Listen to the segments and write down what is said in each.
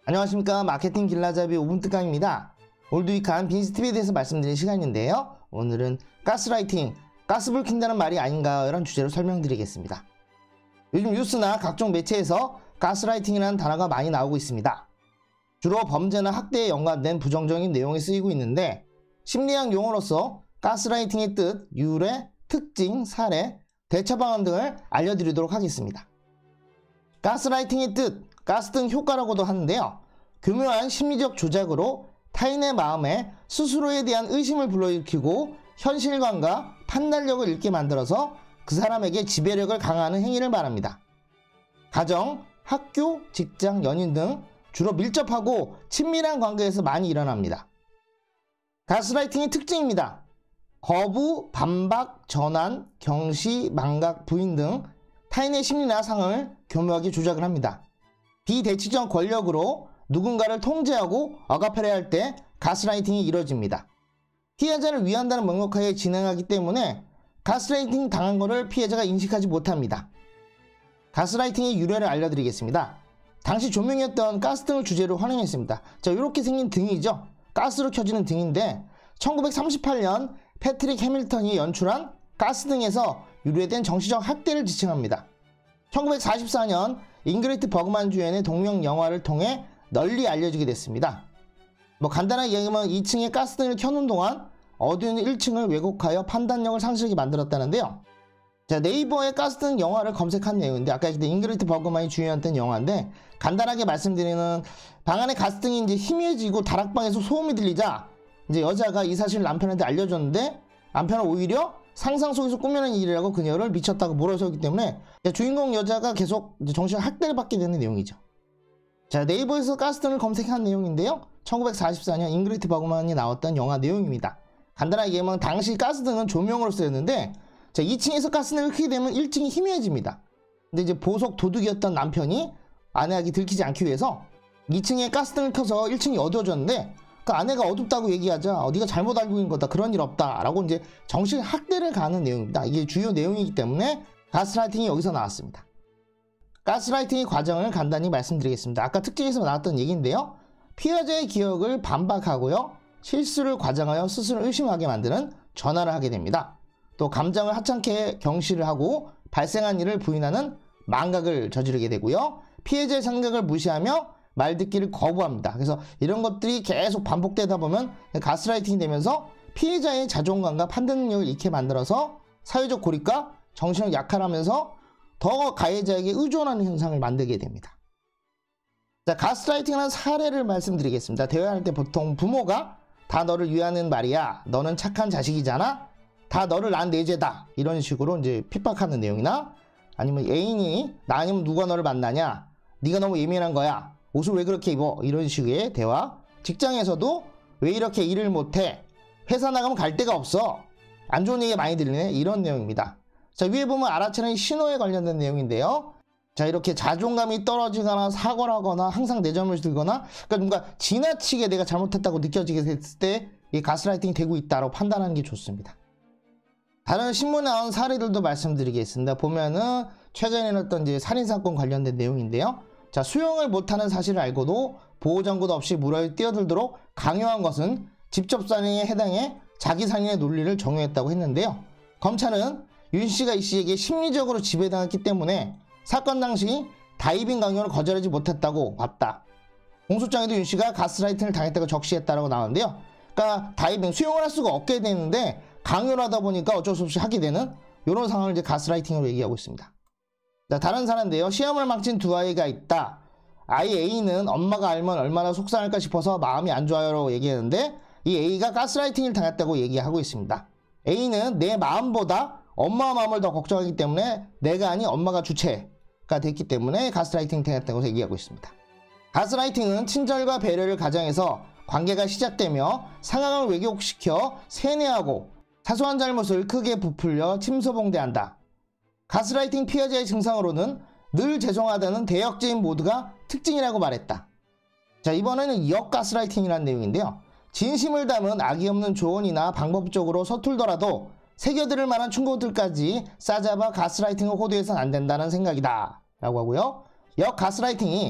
안녕하십니까. 마케팅 길라잡이 5분 특강입니다. 오늘도 유익한 비즈니스 팁에 대해서 말씀드릴 시간인데요. 오늘은 가스라이팅, 가스불 킨다는 말이 아닌가 이런 주제로 설명드리겠습니다. 요즘 뉴스나 각종 매체에서 가스라이팅이라는 단어가 많이 나오고 있습니다. 주로 범죄나 학대에 연관된 부정적인 내용이 쓰이고 있는데 심리학 용어로서 가스라이팅의 뜻, 유래, 특징, 사례, 대처 방안 등을 알려드리도록 하겠습니다. 가스라이팅의 뜻, 가스 등 효과라고도 하는데요. 교묘한 심리적 조작으로 타인의 마음에 스스로에 대한 의심을 불러일으키고 현실감과 판단력을 잃게 만들어서 그 사람에게 지배력을 강화하는 행위를 말합니다. 가정, 학교, 직장, 연인 등 주로 밀접하고 친밀한 관계에서 많이 일어납니다. 가스라이팅의 특징입니다. 거부, 반박, 전환, 경시, 망각, 부인 등 타인의 심리나 상황을 교묘하게 조작을 합니다. 비대칭적 권력으로 누군가를 통제하고 억압하려 할 때 가스라이팅이 이루어집니다. 피해자를 위한다는 명목하에 진행하기 때문에 가스라이팅 당한 것을 피해자가 인식하지 못합니다. 가스라이팅의 유래를 알려드리겠습니다. 당시 조명이었던 가스등을 주제로 활용했습니다. 자, 이렇게 생긴 등이죠. 가스로 켜지는 등인데 1938년 패트릭 해밀턴이 연출한 가스등에서 유래된 정신적 학대를 지칭합니다. 1944년 잉그리트 버그만 주연의 동명 영화를 통해 널리 알려지게 됐습니다. 간단하게 얘기하면 2층에 가스등을 켜놓은 동안 어두운 1층을 왜곡하여 판단력을 상실하게 만들었다는데요. 자, 네이버에 가스등 영화를 검색한 내용인데 아까 잉그리트 버그만이 주연했던 영화인데 간단하게 말씀드리는 방 안에 가스등이 이제 희미해지고 다락방에서 소음이 들리자 이제 여자가 이 사실을 남편한테 알려줬는데 남편은 오히려 상상 속에서 꾸며낸 일이라고 그녀를 미쳤다고 몰아세우기 때문에 주인공 여자가 계속 정신 학대를 받게 되는 내용이죠. 자, 네이버에서 가스등을 검색한 내용인데요. 1944년 잉그리트 버그만이 나왔던 영화 내용입니다. 간단하게 얘기하면 당시 가스등은 조명으로 쓰였는데 2층에서 가스등을 켜게 되면 1층이 희미해집니다. 근데 이제 보석 도둑이었던 남편이 아내에게 들키지 않기 위해서 2층에 가스등을 켜서 1층이 어두워졌는데 그 아내가 어둡다고 얘기하자 네가 잘못 알고 있는 거다, 그런 일 없다 라고 이제 정신 학대를 가하는 내용입니다. 이게 주요 내용이기 때문에 가스라이팅이 여기서 나왔습니다. 가스라이팅의 과정을 간단히 말씀드리겠습니다. 아까 특징에서 나왔던 얘기인데요. 피해자의 기억을 반박하고요, 실수를 과장하여 스스로 의심하게 만드는 전화를 하게 됩니다. 또 감정을 하찮게 경시를 하고 발생한 일을 부인하는 망각을 저지르게 되고요, 피해자의 생각을 무시하며 말 듣기를 거부합니다. 그래서 이런 것들이 계속 반복되다 보면 가스라이팅이 되면서 피해자의 자존감과 판단 능력을 잃게 만들어서 사회적 고립과 정신을 약화하면서 더 가해자에게 의존하는 현상을 만들게 됩니다. 자, 가스라이팅하는 사례를 말씀드리겠습니다. 대화할 때 보통 부모가 다 너를 위하는 말이야, 너는 착한 자식이잖아, 다 너를 낳은 내 죄다, 이런 식으로 이제 핍박하는 내용이나 아니면 애인이 나 아니면 누가 너를 만나냐, 네가 너무 예민한 거야, 옷을 왜 그렇게 입어, 이런 식의 대화. 직장에서도 왜 이렇게 일을 못해, 회사 나가면 갈 데가 없어, 안 좋은 얘기 많이 들리네, 이런 내용입니다. 자, 위에 보면 알아채는 신호에 관련된 내용인데요. 자, 이렇게 자존감이 떨어지거나 사과를 하거나 항상 내점을 들거나 그러니까 뭔가 지나치게 내가 잘못했다고 느껴지게 됐을 때 이 가스라이팅이 되고 있다고 판단하는 게 좋습니다. 다른 신문에 나온 사례들도 말씀드리겠습니다. 보면은 최근에 일어났던 이제 살인사건 관련된 내용인데요. 자, 수영을 못하는 사실을 알고도 보호장구도 없이 물에 뛰어들도록 강요한 것은 직접살인에 해당해 자기살인의 논리를 적용했다고 했는데요. 검찰은 윤씨가 이씨에게 심리적으로 지배당했기 때문에 사건 당시 다이빙 강요를 거절하지 못했다고 봤다. 공소장에도 윤씨가 가스라이팅을 당했다고 적시했다고 나오는데요. 그러니까 다이빙, 수영을 할 수가 없게 되는데 강요를 하다 보니까 어쩔 수 없이 하게 되는 이런 상황을 이제 가스라이팅으로 얘기하고 있습니다. 자, 다른 사례인데요. 시험을 망친 두 아이가 있다. 아이 A는 엄마가 알면 얼마나 속상할까 싶어서 마음이 안 좋아요라고 얘기했는데 이 A가 가스라이팅을 당했다고 얘기하고 있습니다. A는 내 마음보다 엄마 마음을 더 걱정하기 때문에 내가 아닌 엄마가 주체가 됐기 때문에 가스라이팅 당했다고 얘기하고 있습니다. 가스라이팅은 친절과 배려를 가장해서 관계가 시작되며 상황을 왜곡시켜 세뇌하고 사소한 잘못을 크게 부풀려 침소봉대한다. 가스라이팅 피해자의 증상으로는 늘 죄송하다는 대역죄인 모두가 특징이라고 말했다. 자, 이번에는 역가스라이팅이라는 내용인데요. 진심을 담은 악의 없는 조언이나 방법적으로 서툴더라도 새겨들을 만한 충고들까지 싸잡아 가스라이팅을 호도해서는 안 된다는 생각이다 라고 하고요. 역가스라이팅이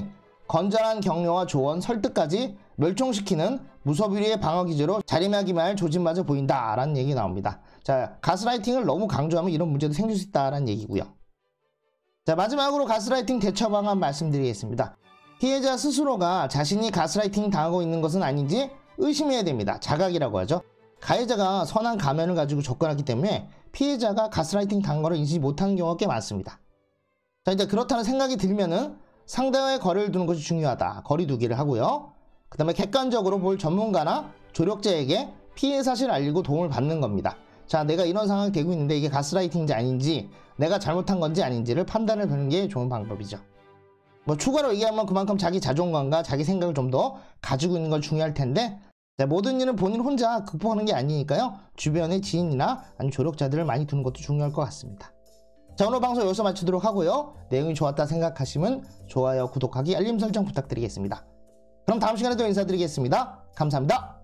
건전한 격려와 조언, 설득까지 멸종시키는 무소불위의 방어 기제로 자리매김할 할 조짐마저 보인다라는 얘기 나옵니다. 자, 가스라이팅을 너무 강조하면 이런 문제도 생길 수 있다라는 얘기고요. 자, 마지막으로 가스라이팅 대처 방안 말씀드리겠습니다. 피해자 스스로가 자신이 가스라이팅 당하고 있는 것은 아닌지 의심해야 됩니다. 자각이라고 하죠. 가해자가 선한 가면을 가지고 접근하기 때문에 피해자가 가스라이팅 당한 것을 인지 못하는 경우가 꽤 많습니다. 자, 이제 그렇다는 생각이 들면은 상대와의 거리를 두는 것이 중요하다. 거리 두기를 하고요. 그 다음에 객관적으로 볼 전문가나 조력자에게 피해 사실을 알리고 도움을 받는 겁니다. 자, 내가 이런 상황이 되고 있는데 이게 가스라이팅인지 아닌지, 내가 잘못한 건지 아닌지를 판단을 하는 게 좋은 방법이죠. 뭐 추가로 얘기하면 그만큼 자기 자존감과 자기 생각을 좀 더 가지고 있는 건 중요할 텐데, 자, 모든 일은 본인 혼자 극복하는 게 아니니까요. 주변의 지인이나 아니면 조력자들을 많이 두는 것도 중요할 것 같습니다. 자, 오늘 방송 여기서 마치도록 하고요. 내용이 좋았다 생각하시면 좋아요, 구독하기, 알림 설정 부탁드리겠습니다. 그럼 다음 시간에 또 인사드리겠습니다. 감사합니다.